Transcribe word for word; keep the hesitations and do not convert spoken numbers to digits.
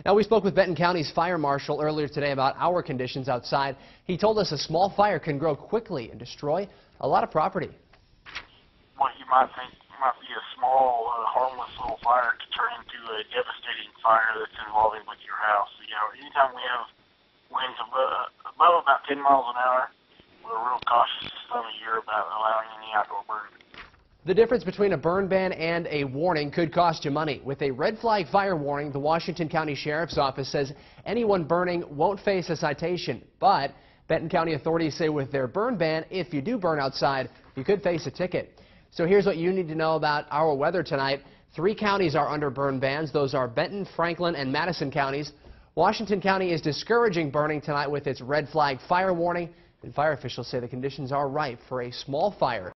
Now, we spoke with Benton County's fire marshal earlier today about our conditions outside. He told us a small fire can grow quickly and destroy a lot of property. What you might think might be a small, uh, harmless little fire could turn into a devastating fire that's involving with your house. You know, anytime we have winds above, above about ten miles an hour, we're real cautious this time of year about allowing any outdoor burning. The difference between a burn ban and a warning could cost you money. With a red flag fire warning, the Washington County Sheriff's Office says anyone burning won't face a citation. But Benton County authorities say with their burn ban, if you do burn outside, you could face a ticket. So here's what you need to know about our weather tonight. Three counties are under burn bans. Those are Benton, Franklin, and Madison counties. Washington County is discouraging burning tonight with its red flag fire warning. And fire officials say the conditions are ripe for a small fire